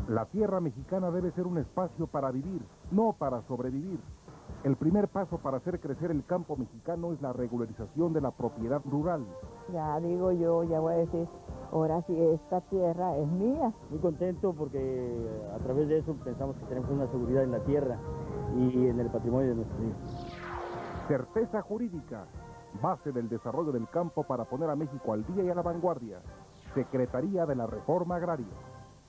La tierra mexicana debe ser un espacio para vivir, no para sobrevivir. El primer paso para hacer crecer el campo mexicano es la regularización de la propiedad rural. Ya digo yo, ya voy a decir, ahora sí esta tierra es mía. Muy contento porque a través de eso pensamos que tenemos una seguridad en la tierra y en el patrimonio de nuestros hijos. Certeza jurídica, base del desarrollo del campo para poner a México al día y a la vanguardia. Secretaría de la Reforma Agraria.